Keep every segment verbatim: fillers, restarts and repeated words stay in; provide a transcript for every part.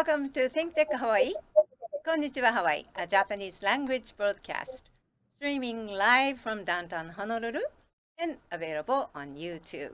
Welcome to Think Tech Hawaii. Konnichiwa Hawaii, a Japanese language broadcast, streaming live from downtown Honolulu and available on YouTube.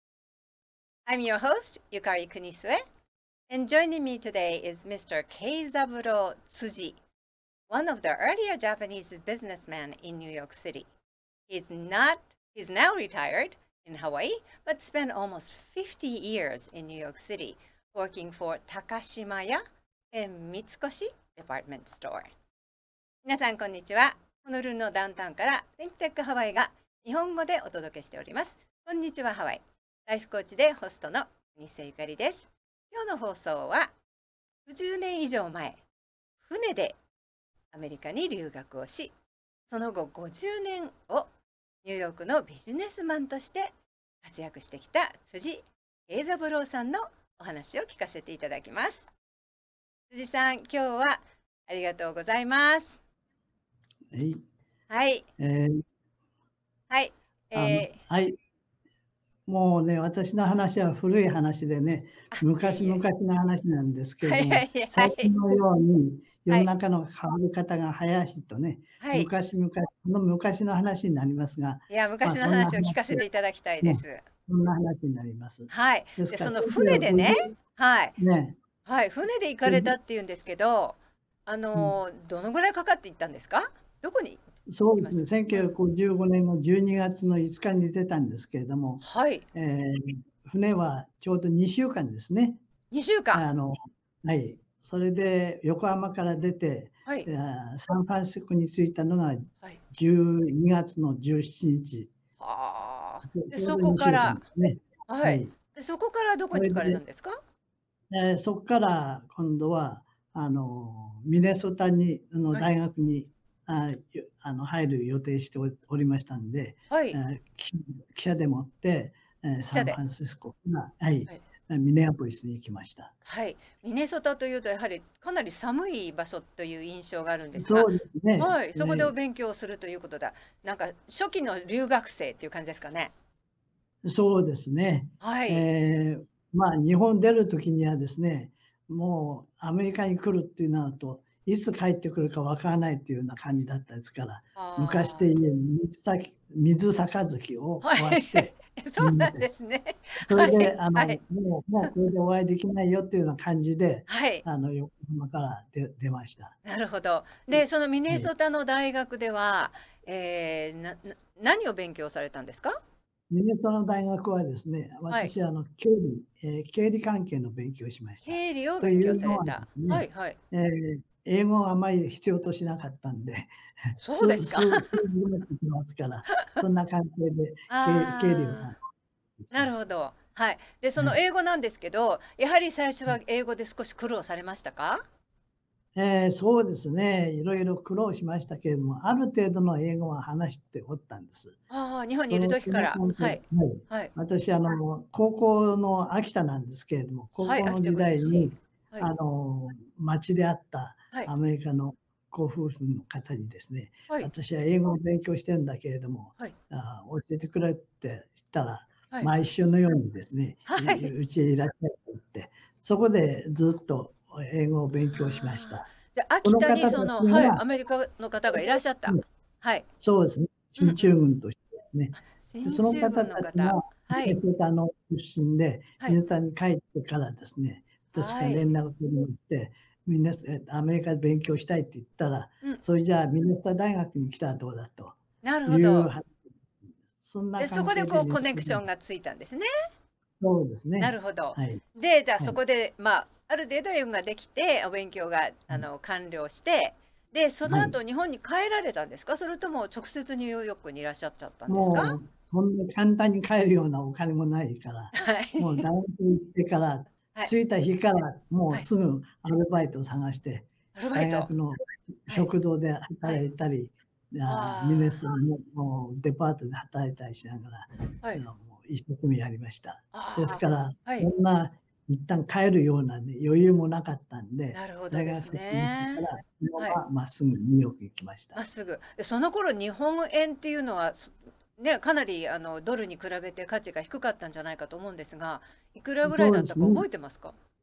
I'm your host, Yukari Kunisue, and joining me today is Mister Keizaburo Tsuji, one of the earlier Japanese businessmen in New York City. He's not, he's now retired in Hawaii, but spent almost fifty years in New York City working for Takashimaya and Mitsukoshi Department Store. 皆さんこんにちは。ホノルルのダウンタウンから Think Tech ハワイが日本語でお届けしております。こんにちはハワイ。ライフコーチでホストの国瀬ゆかりです。今日の放送はろくじゅうねん以上前、船でアメリカに留学をし、その後ごじゅうねんをニューヨークのビジネスマンとして活躍してきた辻慶三郎さんのお話を聞かせていただきます。辻さん、今日はありがとうございます。 はい。 はい。 えー、 はい。えー、はい。もうね、私の話は古い話でね、昔々の話なんですけれども、最近のように世の中の変わり方が早いとね、はい、昔々の昔の話になりますが、 いや昔の話を聞かせていただきたいです。 ね、そんな話になります。 はい。でその船でね、はい。ね、はい、船で行かれたっていうんですけど、あの、うん、どのぐらいかかって行ったんですか？どこに？ そうですね、せんきゅうひゃくごじゅうごねんのじゅうにがつのいつかに出たんですけれども、 はい。 えー、船はちょうどにしゅうかんですね。 にしゅうかん。 あの、はい。それで横浜から出て、はい、サンフランシスコに着いたのがじゅうにがつのじゅうしちにち。 はあ。でそこから、 ね、 はい。でそこからどこに行かれたんですか？ えー、そこから今度はあのミネソタにの大学に、はいああの入る予定しておりましたので、はい、汽車でもって、サンフランシスコから、はいはい、ミネアポリスに行きました。 はい、ミネソタというとやはりかなり寒い場所という印象があるんですが、 そうですね。 はい、そこでお勉強するということだ。なんか初期の留学生っていう感じですかね。 そうですね。はい。えー、まあ日本出る時にはですね、もうアメリカに来るっていうのと。いつ帰ってくるかわからないというような感じだったですから、昔で言う水先水杯を壊して、 はい、そうなんですね。 それで、あの、もうもうこれでお会いできないよっていうような感じで、はい、あの横浜から出出ました。 なるほど。で、そのミネソタの大学では、はい、えー、なな何を勉強されたんですか？ ミネソタの大学はですね、私はあの経理、えー、経理関係の勉強をしました。 経理を勉強された。 ね、はいはい。えー英語はあまり必要としなかったんで、 そうですか。 ますから、そんな関係で経理を。 なるほど。はい。で、その英語なんですけど、やはり最初は英語で少し苦労されましたか？ えー、そうですね。いろいろ苦労しましたけれども、ある程度の英語は話しておったんです。 ああ、日本にいる時から。はい。 はい。私あの高校の秋田なんですけれども、高校の時代に、あの町であったアメリカのご夫婦の方にですね、はい、私は英語を勉強してるんだけれども、はい、あ教えてくれって言ったら、はい、毎週のようにですね、はい、うちへいらっしゃいと言って、そこでずっと英語を勉強しました。 じゃあ秋田にその、はい、アメリカの方がいらっしゃった。はい。 そうですね。進駐軍としてですね。 うん、その方たちがミネソタの出身で、ミネソタに帰ってからですね、私が連絡を取りまして、みんなアメリカで勉強したいって言ったら、うん、それじゃあミネソタ大学に来たらどうだと。 なるほど。 そんなでそこでこうコネクションがついたんですね。 そうですね。 なるほど。はい、で、じゃあそこで、まあある程度英語ができてお勉強があの完了して、でその後日本に帰られたんですか？それとも直接ニューヨークにいらっしゃっちゃったんですか？ そんな簡単に帰るようなお金もないから、はい、もう大学行ってから、はい、着いた日からもうすぐアルバイトを探して、はい、大学の食堂で働いたり、はい、ミネソタのデパートで働いたりしながら、はい、もう一生懸命やりました。ですから、はい、そんな一旦帰るような、ね、余裕もなかったんで、 なるほどですね。 からまっすぐニューヨーク行きました。 まっすぐ。でその頃日本円っていうのはね、かなりあのドルに比べて価値が低かったんじゃないかと思うんですが、いくらぐらいだったか覚えてますか？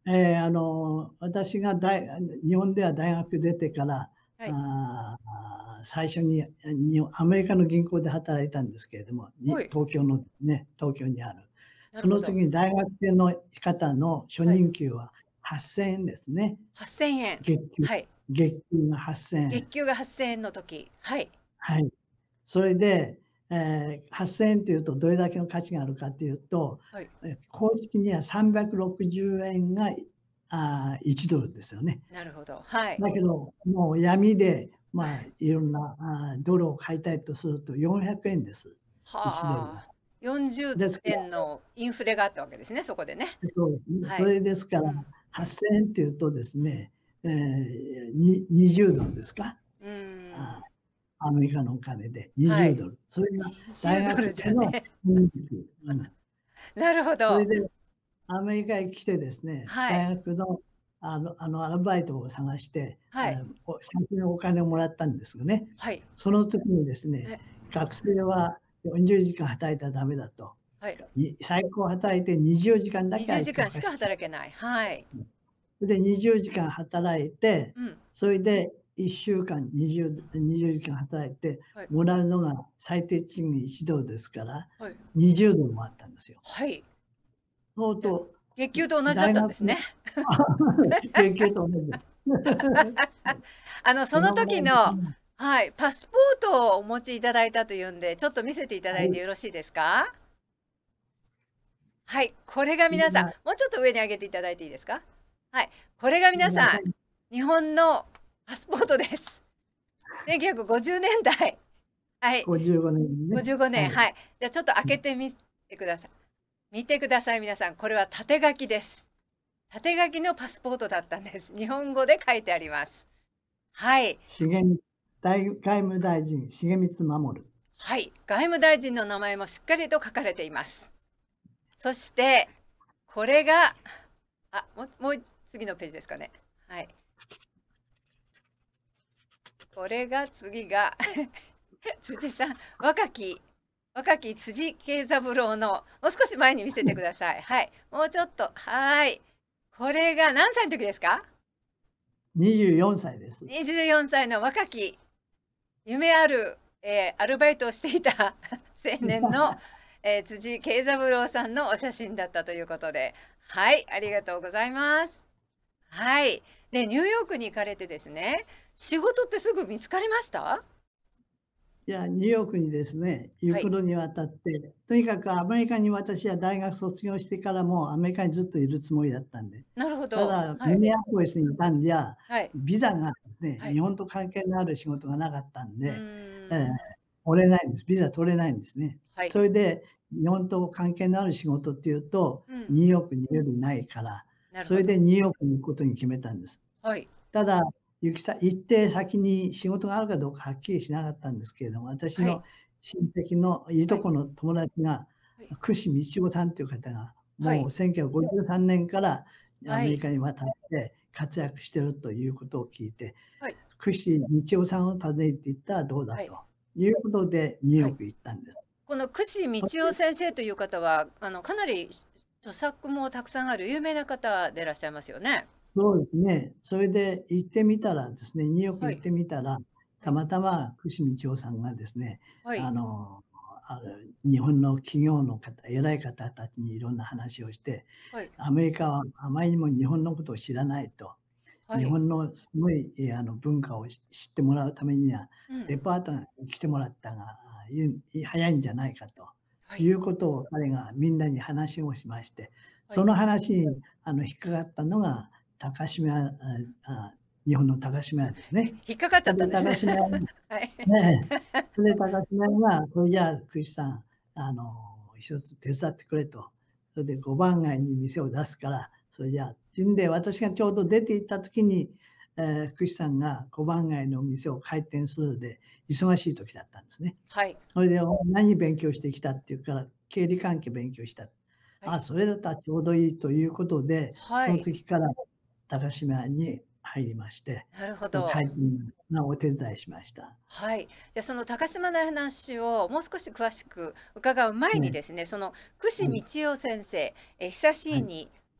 えーあの、私が大日本では大学出てから、 はい。 あー最初ににアメリカの銀行で働いたんですけれども、にはい。 東京のね、東京にある。そのなるほど。 次に大学生の方の初はい。 任給ははっせんえんですね。 はっせんえん。 月給はい。 月給がはっせんえん。 月給がはっせんえんの時。はい。 はい。それで、えーはっせんえんというとどれだけの価値があるかというと、 はい。 え、公式にはさんびゃくろくじゅうえんが、あーいちドルですよね。 なるほど。はい。 だけど、もう闇で、まあ、 はい。 いろんな、あードルを買いたいとするとよんひゃくえんです。いちドルが。 はあ。よんじゅうですからえんのインフレがあったわけですね、そこでね。 そうですね。そはい。 れですから、 うん。 はっせんえんっていうとですね、えーににじゅうドルですか。 うーあん。 アメリカのお金で20 はい。 ドル。それが大にじゅうドルじ学生のゃね。 任期。うん。 なるほど。 それでアメリカへ来てですね、 はい。 大学のあのあのアルバイトを探して、 はい。 えーお最初にお金をもらったんですよね。 はい。 その時にですね、 え、 学生はよんじゅうじかん働いたらダメだと。 はい。 い最高働いてにじゅうじかんだけ 20 空い時間しかておかしい。 働けない。はい。 で、にじゅうじかん働いて、 うん。 それでいっしゅうかんにじゅう、にじゅうじかん働いて、 はい。 もらうのが最低賃金いちドルですから、 はい。 にじゅうドルもあったんですよ。 はい。じゃ、 そうと、 月給と同じだっ大学のたんですね。 月給と同じです。 あの、そのそのぐら時の、 いですね。 はい、パスポートをお持ちいただいたというんで、ちょっと見せていただいてはい。 よろしいですか？はい、これが皆さん、 今、 もうちょっと上に上げていただいていいですか？はい、これが皆さん、 皆さん、 日本のパスポートです。せんきゅうひゃくごじゅうねんだい。はい、 ごじゅうごねんにね。 ごじゅうごねん、 はい。 はい。じゃあちょっと開うん。 けてみてください。見てください、皆さん。これは縦書きです。縦書きのパスポートだったんです。日本語で書いてあります。はい。 重光大外務大臣、重光守。 はい。外務大臣の名前もしっかりと書かれています。そして、これが、あ、もう、もう次のページですかね。はい。これが次が辻さん、若き、若き辻慶三郎の、もう少し前に見せてください。はい。もうちょっと、はい。これが何歳の時ですか？ にじゅうよんさいです。 にじゅうよんさいの若き夢ある、えーアルバイトをしていた青年の、えー辻慶三郎さんのお写真だったということで、はい、ありがとうございます。はい。で、ニューヨークに行かれてですね、仕事ってすぐ見つかりました？ いや、ニューヨークにですね、 はい。 行くのにあたって、とにかくアメリカに私は大学卒業してからもアメリカにずっといるつもりだったんで、 なるほど。 ただ、 はい。 ミネアポリスにいたんじゃ、 はい。 ビザがですね、 はい。 日本と関係のある仕事がなかったんうで、えーーん。 取れないんです。ビザ取れないんですね。 はい。 それで、日本と関係のある仕事っていうと、 うん。 ニューヨークによりないから、それなるほど。 でニューヨークに行くことに決めたんです。 はい。 ただ、行きさ行って先に仕事があるかどうかはっきりしなかったんですけれども、私はい。 の親戚のいはい。 とこの友達が、 はい。 串道夫さんという方が、 はい。 もうせんきゅうひゃくごじゅうさんねんからアメリはい。 カに渡って活躍しているということを聞いて、 はい。 串道夫さんを訪ねていったらどうだはい。 ということでニューはい。 ヨーク行ったんです。 この串道夫先生という方は、あの、かなり著作もたくさんある有名な方でいらっしゃいますよね。 そうですね。それで行ってみたらですね、ニューヨークはい。 行ってみたら、 はい。 たまたま串道夫さんがですね、 はい。 あの、あの日本の企業の方、偉い方たちにいろんな話をして、 はい。 アメリカはあまりにも日本のことを知らないと。 はい。 日本のすごい、え、あの、文化をし知ってもらうためには、 うん。 デパートに来てもらったが、いい早いんじゃないかとはい。 いうことを彼がみんなに話をしまして、 はい。 その話にあの引っかかったのが高島屋、ああ、日本の高島屋ですね。 引っかかっちそれでゃったんですね。 高島屋にはい。 ねえ、それで高島屋が、それじゃあ、クリスさん、あの、一つ手伝ってくれと。それでごばん街に店を出すから、それじゃあ、っていうんで、私がちょうど出て行った時に、えー、クリスさんがごばん街の店を開店するで、忙しい時だったんですね。 はい。 それで、何勉強してきたって言うから、経理関係勉強した。 はい。 あ、それだったらちょうどいいということで、そのはい。 時から高島屋に入りまして、 なるほまあ、開ど。 店のお手伝いしました。 はい。じゃ、その高島の話をもう少し詳しく伺う前にね、 ですね、その串はい、 道夫先生、え、久しはい。 いに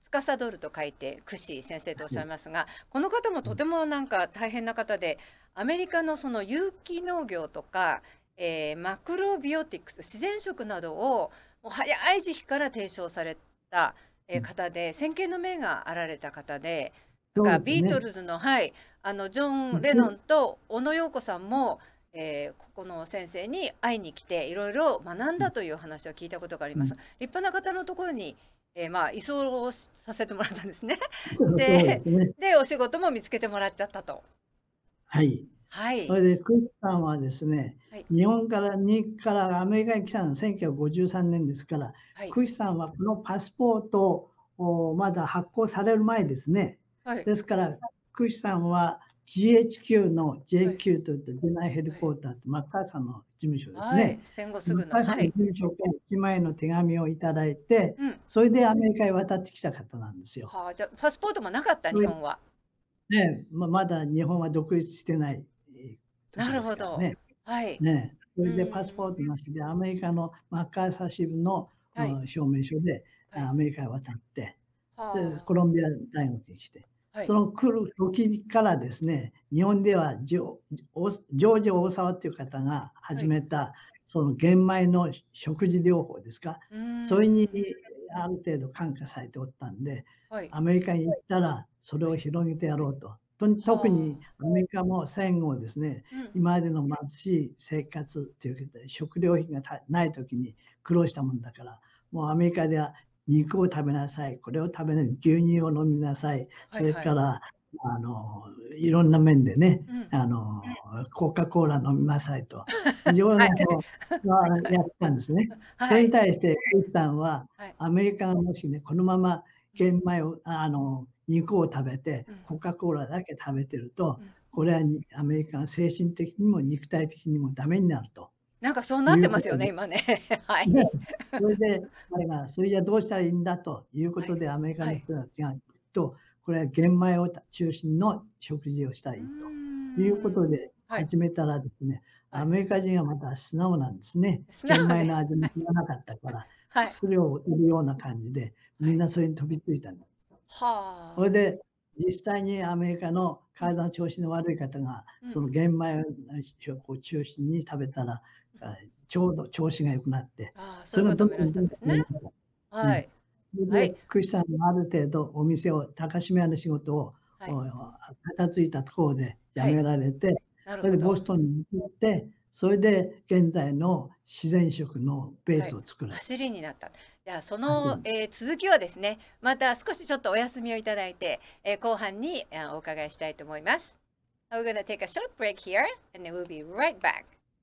司ると書いてクシ先生とおっしゃいますが、この方もとてもなんか大変な方で、アメリカのその有機農業とか、えーマクロビオティクス、自然食などをもう早い時期から提唱された、えー方で、先見の明があられた方で、なんかビートルズの、はい、あのジョン・レノンと小野陽子さんも、えーここの先生に会いに来ていろいろ学んだという話を聞いたことがあります。立派な方のところに、えーまあ居候させてもらったんですね。で、でお仕事も見つけてもらっちゃったと。 はい。 はい。 それでクリスさんはですね、 はい、 日本からにからアメリカに来たのはせんきゅうひゃくごじゅうさんねんですから、 はい、 クリスさんはこのパスポートをまだ発行される前ですね。 はい、 ですから、クリスさんは ジーエイチキュー の ジェイキュー といってジェナイヘッドクォーターとマッカーサーの事務所ですはい、 ね。 戦後すぐの、 マッカーサーのはい、 事務所からいちまいの手紙をいただいて、 うん、 それでアメリカへ渡ってきた方なんですよ。 はあ、じゃあパスポートもなかった、日本は。 ね、ままだ日本は独立してない時なるほど。 ですからね。 はい。 ね、それでうんパスポートなしでアメリカのマッカーサー支部の、 はいうん証明書ではいアメリカへ渡って、ではコロンビア大学に来て、 あ、はいその来る時からですね、日本ではジョおジョージ大沢っていう方が始めた、その玄米の食事療法ですか、 うーんそれにある程度感化されておったんで、 はい。 アメリカに行ったらそれを広げてやろうと。と特にアメリカも戦後ですね、 うん今までの貧しい生活というか、食料品がたない時に苦労したもんだから、もうアメリカでは肉を食べなさい、これを食べない、牛乳を飲みなさい、それから、あのいろんな面でね、 うんあのコカ・コーラ飲みなさいと、非常なこうまあやったんですね。 はいそれに対して、クリスさんははい、 アメリカがもしね、このまま玄米を、あの肉を食べてうん、 コカ・コーラだけ食べてるとうん、 これはにアメリカが精神的にも肉体的にもダメになると。 なんかそうなってますよね、 いう今ね。はい。 ねそれで、彼がそれじゃどうしたらいいんだということで、 はいアメリカの人たちがと、これは玄米を中心の食事をしたらいいということではい始めたらですね、 はいアメリカ人はまた素直なんですね。 素直ね玄米の味も知らなかったから、 はい。 薬を売るような感じで、みんなそれに飛びついたんです。 はあ。 それで、実際にアメリカの体の調子の悪い方が、 うんその玄米食を中心に食べたら、あちょうど調子が良くなって、 ああ、そういう方もいらっしゃったんですね。はい。 それではい、 クリスさんがある程度お店を、高島屋の仕事を、 はいお片付いたところで辞められて、それでなるほど。 ボストンに移って、それで現在の自然食のベースを作る。 走りになった。じゃあその走、 えー続きはですね、また少しちょっとお休みをいただいて、えー後半にえーお伺いしたいと思います。We're gonna take a short break here, and then we'll be right back.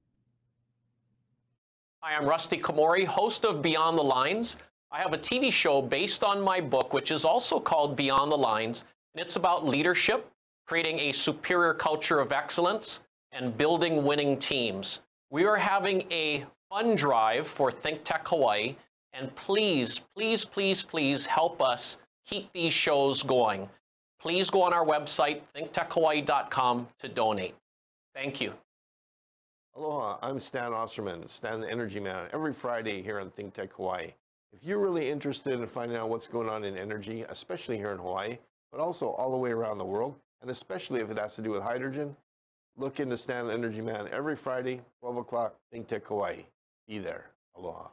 Hi, I'm Rusty Komori, host of Beyond the Lines. I have a T V show based on my book, which is also called Beyond the Lines, and it's about leadership, creating a superior culture of excellence, and building winning teams. We are having a fund drive for Think Tech Hawaii, and please, please, please, please help us keep these shows going. Please go on our website, think tech hawaii dot com, to donate. Thank you. Aloha, I'm Stan Osserman, Stan the Energy Man, every Friday here on Think Tech Hawaii. If you're really interested in finding out what's going on in energy, especially here in Hawaii, but also all the way around the world, and especially if it has to do with hydrogen, look into Stan the Energy Man every Friday, twelve o'clock, Think Tech Hawaii. Be there. Aloha.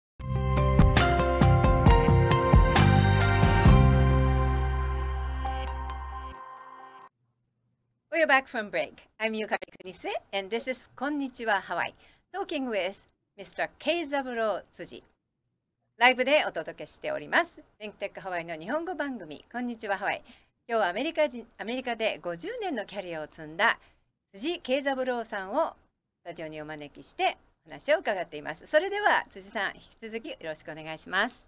We're back from break. I'm Yukari Kunise, and this is Konnichiwa Hawaii, talking with ミスター K 三郎辻。ライブでお届けしております。Think Tech Hawaii の日本語番組、こんにちはハワイ。今日はアメリカ人、アメリカでごじゅうねんのキャリアを積んだ辻 K 三郎さんをスタジオにお招きしてお話を伺っています。それでは辻さん、引き続きよろしくお願いします。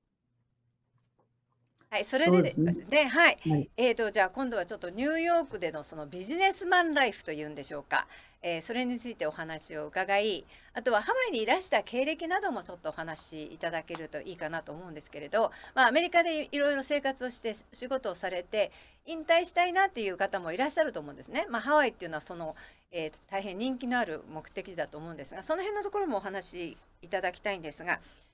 はい、それでですね、ではい、 はい、 えーと、じゃあ今度はちょっとニューヨークでのそのビジネスマンライフというんでしょうか、えー、それについてお話を伺い、あとはハワイにいらした経歴などもちょっとお話しいただけるといいかなと思うんですけれど、まあ、アメリカでいろいろ生活をして仕事をされて引退したいなっていう方もいらっしゃると思うんですね。まあ、ハワイっていうのはその、えー、大変人気のある目的地だと思うんですが、その辺のところもお話しいただきたいんですが、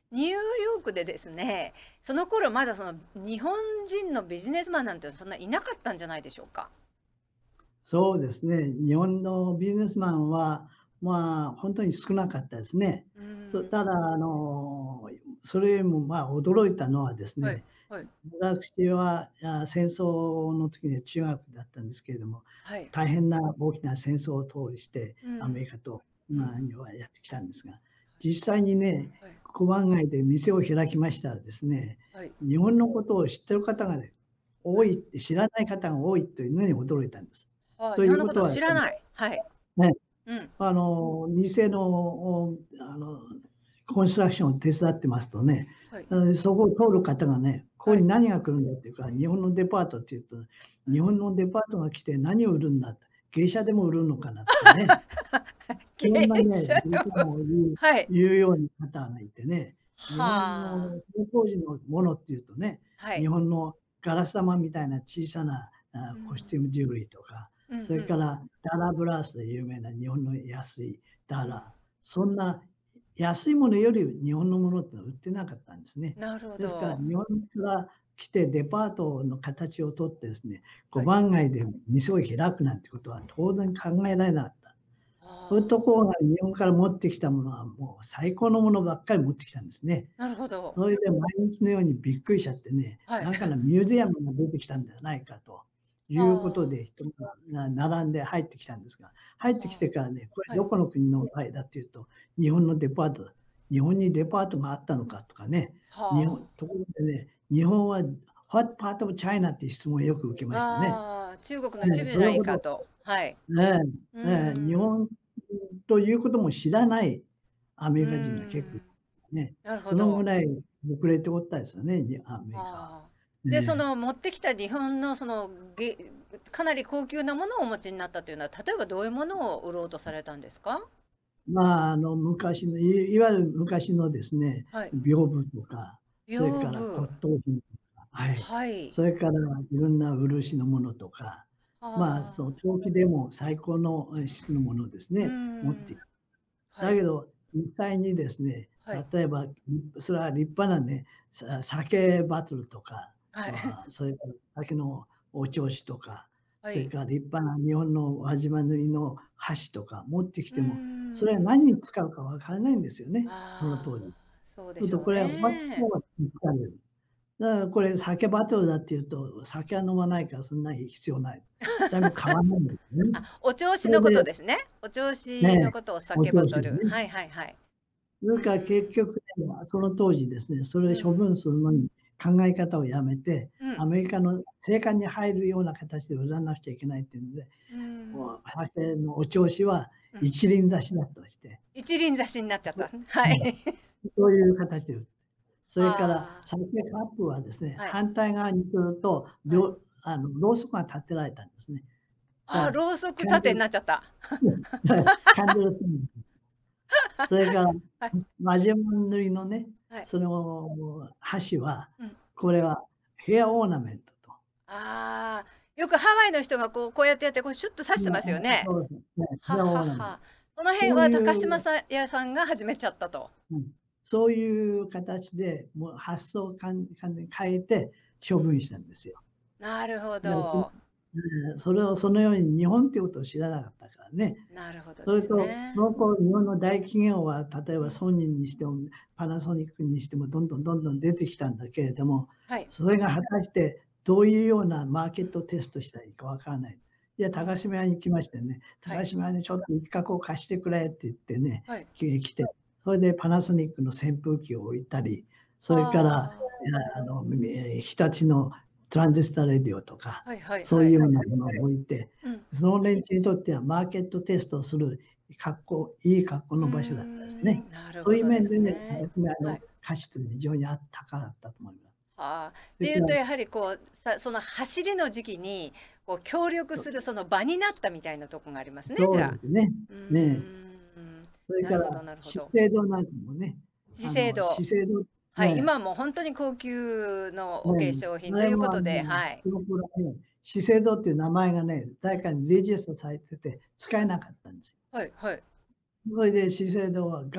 ニューヨークでですね、その頃まだその日本人のビジネスマンなんてそんないなかったんじゃないでしょうか。 そうですね。日本のビジネスマンは、まあ、本当に少なかったですね。 うそん。 ただ、あの、それよりも、まあ、驚いたのはですはいね、 はい。 私は、あ、戦争の時に中学だったんですけれども、 はい。 大変な大きな戦争を通りして、アメうん。 リカと、 うん。 まあ、にはやってきたんですが、実際にね、 はい。 小番街で店を開きましたらですね、 はい。 日本のことを知ってる方がね、多はい。 いって、知らない方が多いというのに驚いたんです。 はい、 ということ日本のことをはですね、 知らない。はい。 ね、 うん。 あの、店の、おあの、コンストラクションを手伝ってますとね、 はい。 うん、そこを通る方がね、ここはい。 に何が来るんだっていうか、日本のデパートっていうと、日本のデパートが来て何を売るんだって、芸者でも売るのかなってね、いろん芸なね、 者意見を言うはい。 言うような方がいてね、日本のはあ。 その当時のものっていうとね、 はい。 日本のガラス玉みたいな小さな、あ、 うん。 コスチュームジュエリーとか、 うんうん。 それからダラブラウスで有名な日本の安いダうん。 ラ、そんな安いものより日本のものってのは売ってなかったんですね。 なるほですからど。 日本から来てデパートの形をとってですね、小はい。 番街で店を開くなんてことは当然考えられなかった。そういうとああ。 ころが日本から持ってきたものはもう最高のものばっかり持ってきたんですね。 なるほど。 それで毎日のようにびっくりしちゃってね、 はい。 なんかのミュージアムが出てきたんではないかということあで人がな並んで入ってきたんですが、入ってあ。 きあてからね、これあ。はい。 どこの国の場合だっていうと、日本のデパートだ。日本にデパートがあったのかとかね、日は本ところでね、日本は What part of China っていう質問をよく受けましたね。 ああ、中国の一ね、 部じゃないそのことかと。はい。 ねうえ、ええ、日ーん。 本ということも知らないアメうリカ人が結構ーん。 ね、 なるほそのぐど。 らい遅れておったですよね、にアメリカは。 ああ。で、そねえ。 の持ってきた日本のそのげかなり高級なものをお持ちになったというのは、例えばどういうものを売ろうとされたんですか？ まあ、あの、昔の、いいわゆる昔のですね、 はい。 屏風とか、それから屏風。 骨董品とか、はい。 はい。 それからいろんな漆のものとか、まあ、そのああ。 陶器でも最高のえ質のものですうーね、持ってん。はい。 だけど、実際にですね、 はい。 例えば、それは立派なね、さ酒バトルとか、 はい。 ああ、それから酒のお調子とか、 はい。 それから立派な日本の輪島塗の箸とか持ってきうーても、それはん。 何に使うか分からないんですよね、その当時。 ああ、そうでそうするとしょうこれは終わっね。 たら聞かれる。だからこれ酒バトルだっていうと、酒は飲まないからそんなに必要ない。だいぶ変わんないんですよね。 あ、お調子のことそれでですね。お調子のね、 ことをお酒バトル。 調子でね。 はいはいはい。 それからうーん。 結局ね、その当時ですね、それを処うん。 分するのに考え方をやめて、 うん。 アメリカの政界に入るような形で売らなくちゃいけないっていうんで、 うーん。 もう酒のお調子はうん。 一輪挿しだとして、 一輪挿しになっちゃっそた。はうん、 い。 そういう形で売って、それからあ酒カップはですね、 あ。はい。 反対側にすると、りはい。 ょあの、ろうそくが立てられたんですね。だあ、 から、 ろうそく縦にキャンドルなっちゃった。 キャンドルそれから、 はい。 輪島塗のね、 はい。 その箸は、 うん。 これはヘアオーナメントと。 ああ、よくハワイの人がこうこうやってやって、こうシュッと刺してますよね。 そうですね、 はヘアオーナメント。 はは。その辺そうは高島いうさ屋さんが始めちゃったと。 うん、そういう形で、もう発想をかんかん変えて処うん。 分したんですよ。 なるほだから、 ど。 うん、それをそのように日本っていうことを知らなかったからね。 なるほどですそれと、そね。 の頃日本の大企業は、例えうん。 ばソニーにしても、パナソニックにしても、どんどんどんどん出てきたんだけれども、 はい。 それが果たしてどういうようなマーケットテストしたらいいかわからない。いや、 うん。 高島屋に来ましてね、 はい。 高島屋にちょっと一角を貸してくれって言ってね、 はい。 き来て、それでパナソニックの扇風機を置いたり、それから、 ああ。 あの、え、日立のトランジスタレディオとか、 はいはいそういうはい。 ようなものを置いて、 うん。 その連中にとってはマーケットテストをする格好いい格好うーの場所だったですね。 ん、なるそういうほどです面でね、 ね。 高島屋のはい。 価値というのは非常にあ高かったと思います。 はあ。 それからっていうとやはりこう、さその走りの時期に、こう協力するその場になったみたいなとこがありますね、じゃあ。 そうですね。 うーねえ。 ん。 それからなるほどなるほ資ど。 生堂なんかもね、 資あの、資生堂。 生堂はい、今ね、 はもうほんとに高級のお化ね、 粧品とあれもあの、 いうことで、はい。 その頃ね、資生堂っていう名前がね、誰かにレジストされてて使えなかったんですよ。 はいはい。 それで資生堂はが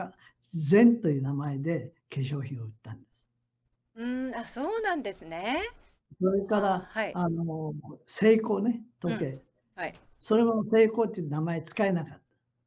善という名前で化粧品を売ったんです。 うん、あ、そうなんですね。 それかあ、 ら、 はい。 あの、セイコーね、 うん。 時計。 はい。 それもセイコーっていう名前使えなかった。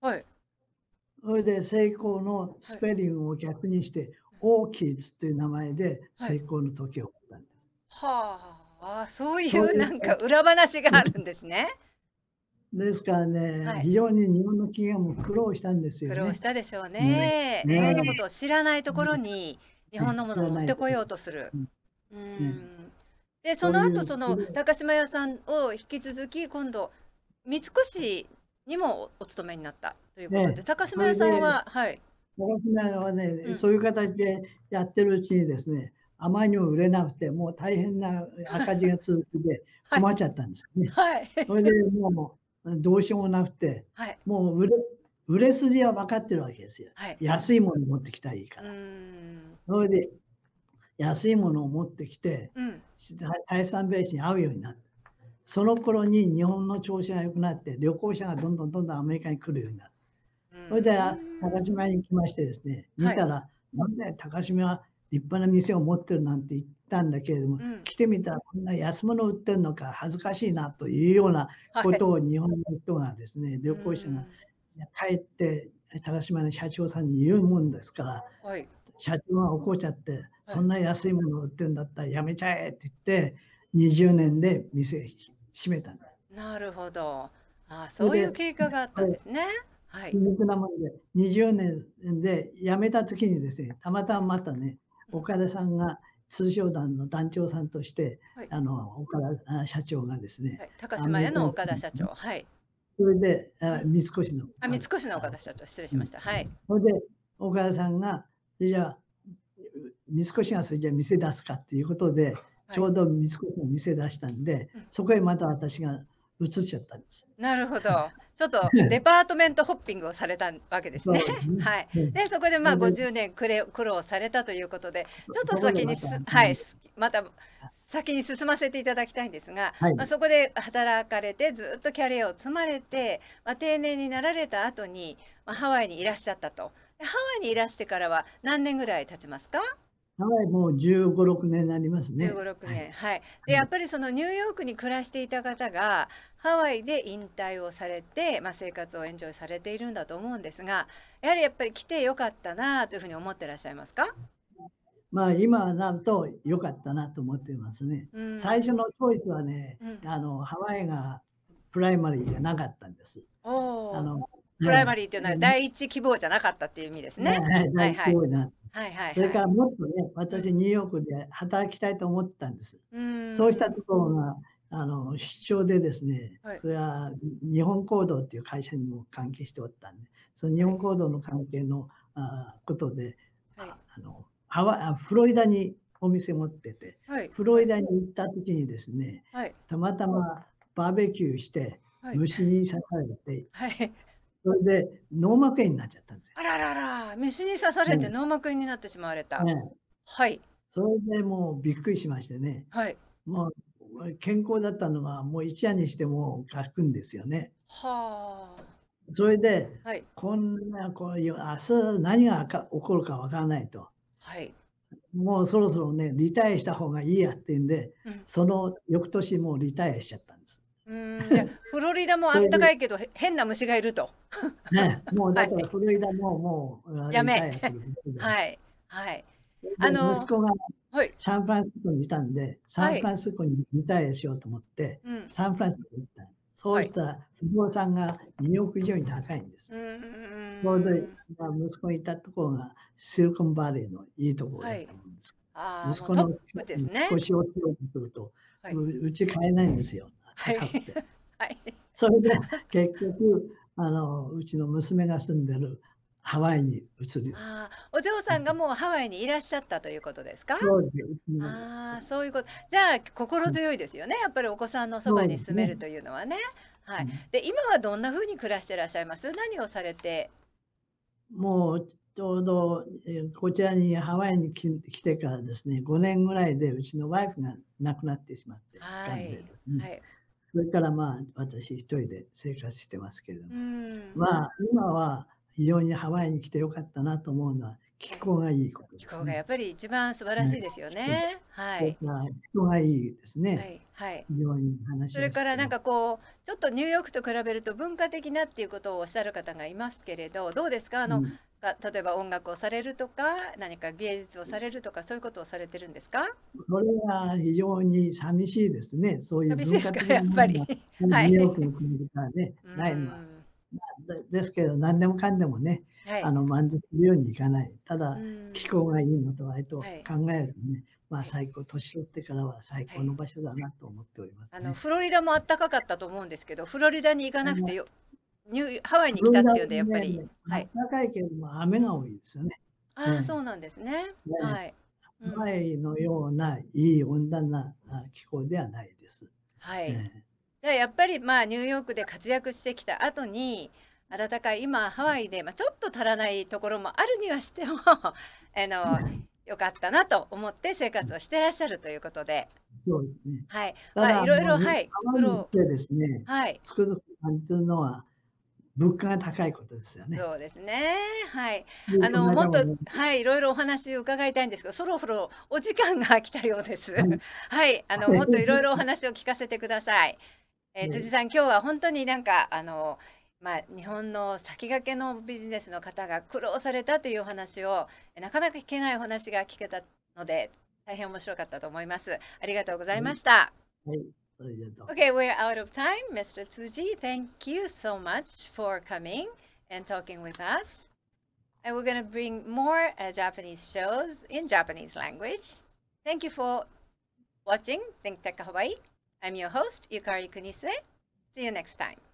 はい。 それでセイコーのスはい。 ペリングを逆にして、 うん。 オーキッズという名前ではい。 セイコーの時計を売ったんです。 はあ、そういそういううなんか裏話があるんですね。 ですからはね、 い。 非常に日本の企業も苦労したんですよ苦労しね。 たでしょうね。 ね。日本のこね。 とを知らないところね、 に、日ね、 本のものを知らないと。 持ってこようとする。 うん。 うね。 ん。で、その後、 そういうその高島屋さんを引き続き、今度三越にもお勤めになったということで、 ね、 高島屋それで、 さんははい。 高島屋はうね、 ん。 そういう形でやってるうちにですね、あまりにも売れなくて、もう大変な赤字が続きではい。 困っちゃったんですね。 はい。 それでもう、どうしようもなくて、 はい。 もう売れ売れ筋は分かってるわけですよ。 はい。 安いもの持ってきたらいいかうら。 ん。 それで、安いものを持ってきて、 うん。 採算ベースに合うようになった。その頃に日本の調子が良くなって、旅行者がどんどんどんどんアメリカに来るようになった。 うそれで、高ん。 島屋に来ましてですね、見はい。 たら、なんで高島屋立派な店を持ってるなんて言ったんだけれども、 うん。 来てみたらこんな安物売ってんのか恥ずかしいなというようなはい。 ことを日本の人がですね、 う旅行者がん。 帰って高島屋の社長さんに言うもんですから、 はい。 社長が怒っちゃって、 はい。 そんな安いものを売ってんだったらやめちゃえって言って、にじゅうねんで店閉めたんだ。 なるほど。あ、 それそういうで、 経過があったこれんですね。は皮い。 肉なもんで、にじゅうねんで辞めた時にですね、たまたはい。 ままたね、 うん。 岡田さんが通商団の団長さんとして、 はい。 あの、岡田あ社長がですね、 はい。高アメリカに来島屋の岡たんですね。 田社長。はい。 それで、あ、 うん。 三越のあ、三岡越の田、あ、 岡田社長、失礼しうん。 ました。はい。 それで、岡田さんが、じゃあ、三越がそれじゃあ店出すかっていうことで、 はい。 ちょうど三越の店出したんで、 うん。 そこへまた私が移っちゃったんです。 なるほど。ちょっとデパートメントホッピングをされたわけですね。 そうですね。 はい。 うん。 で、そこでまあそれで、 ごじゅうねんくれ苦労されたということで、ちょっとそこでまた、 先にすはい、また先に進ませていただきたいんですが、 はい。 まあ、そこで働かれてずっとキャリアを積まれて、まあ、定年になられた後に、まあ、ハワイにいらっしゃったと。でハワイにいらしてからは何年ぐらい経ちますか？ ハワイもうじゅうご、ろくねんになりますじゅうご、 ね。 6 はい。 年。はい。で、 はい。 やっぱりそのニューヨークに暮らしていた方が、ハワイで引退をされて、まあ、生活をエンジョイされているんだと思うんですが、やはりやっぱり来てよかったなというふうに思ってらっしゃいますか？ まあ、今なると良かったなと思っていますね。 う最初ん。 のチョイスはね、 うん。 あの、ハワイがプライマリーじゃなかったんです。あおお。 の、 プライマね、 リーというのはでね、 第一希望じゃなかったっていう意味ですね。 はいはい、大はいはい。 規模な。 はいはいそれはい。 からもっとね、 うん。 私ニューヨークで働きたいと思ってたんです。 うそうしたーん。 ところが、あの、出張でですね、 はい。 それは日本行動っていう会社にも関係しておったんで、その日はい。 本行動の関係の、あ、ことで、 はい。 ああの、ハワイあ、フロリダにお店持ってて、 はいフロはい。 リダに行った時にですね、 はい。 たまたまバーベキューしてはい。 虫に刺されて、 はい。 それで脳膜炎になっちゃったんですよ。 あららら、虫に刺されてええ、 脳膜炎になってしまわれた。 ええ。 はい。 それでもうびっくりしましてね、 はい。 もう健康だったのがもう一夜にしてもうガクんですよね。 はあ。 それで、 はい。 こんなこういう明日何がか起こるかわからないと。 はい。 もうそろそろね、リタイアした方がいいやっていうんで、 うん。 その翌年もうリタイアしちゃったんです。 うーん、じゃ、フロリダもあそれで、 ったかいけど、へ変な虫がいると。 ね、もうだからはい。 フロリダももう、あ、 やめ。 リタイアすることで、 はい。はい。 それあので息子がはい。 サンフランシスコにいたんで、サはい。 ンフランシスコにリタイアしようと思って、 うん。 サンフランシスコに行った。そうはい。 したら不動産がにおく以上に高いんです。 うちょうど、 ーん。 まあ、息子がいたところがシリコンバレーのいいところだっはい。 たもんです。 ああ、もうトッ息子のプです引っね。 越しをしようとすると、 はい。 ううち買えないんですよ、 はい。 高くて。 はい。 それで結局、あの、うちの娘が住んでるハワイに移るように。 ああ、お嬢さんがもうハワイにいらっしゃったということですか？ そうですね、うちの、 ああ、そういうこと。じゃあ、心うん、 強いですよね、やっぱりお子さんのそばそうですね。 に住めるというのはね。はい。 うん。 で、今はどんな風に暮らしてらっしゃいます？何をされてもうちょうど、え、こちらにハワイにき来てからですね、ごねんぐらいでうちのワイフが亡くなってしまって、癌でではい。 すね。 はい。 それからまあ、私一人で生活してますけれどうも。 ーん。 まあ、今は非常にハワイに来てよかったなと思うのは気候がいいことです、ね。 気候がやっぱり一番素晴らしいですよね。はい。 気候がいいですね。 はい。はい。 非常に話それからなんかこうちょっとニューヨークと比べると文化的なっていうことをおっしゃる方がいますけれど、どうですか？あの、うん、例えば音楽をされるとか何か芸術をされるとかそういうことをされてるんですか？ それは非常に寂しいですね。そういう文化的なものがニューヨークの国からね、ないのは。ですけど何でもかんでもね、はい、あの満足するようにいかない。ただ気候がいいのと割と考えるとね、はい、まあ最高、年取ってからは最高の場所だなと思っております、ね、 あのフロリダも暖かかったと思うんですけど、フロリダに行かなくてよ、ニューハワイに来たっていうんでやっぱり、 はい、暖かいけども雨が多いですよね。 ああ、ね、そうなんですね。ね、はい。 ハワイのようないい温暖な気候ではないです。 はい。ね、じゃあやっぱりまあニューヨークで活躍してきた後に暖かい今ハワイで、まあ、ちょっと足らないところもあるにはしてもあのよかったなと思って生活をしてらっしゃるということで。 そうですね。 はい。まあいろいろはい。 ハワイに行ってですね。 はい。 つくづく感じるのは物価が高いことですよね。 そうですね。はい。あのもっとはいいろいろお話を伺いたいんですけど、そろそろお時間が来たようです。はい。はい、あのもっといろいろお話を聞かせてください。えー、辻さん今日は本当になんかあの。まあ、日本の先駆けのビジネスの方が苦労されたというお話をなかなか聞けないお話が聞けたので大変面白かったと思います。ありがとうございました。 はい。 Okay, we're out of time, Mister Tsuji. Thank you so much for coming and talking with us. And we're going to bring more uh, Japanese shows in Japanese language. Thank you for watching Think Tech Hawaii. I'm your host, Yukari Kunisue. See you next time.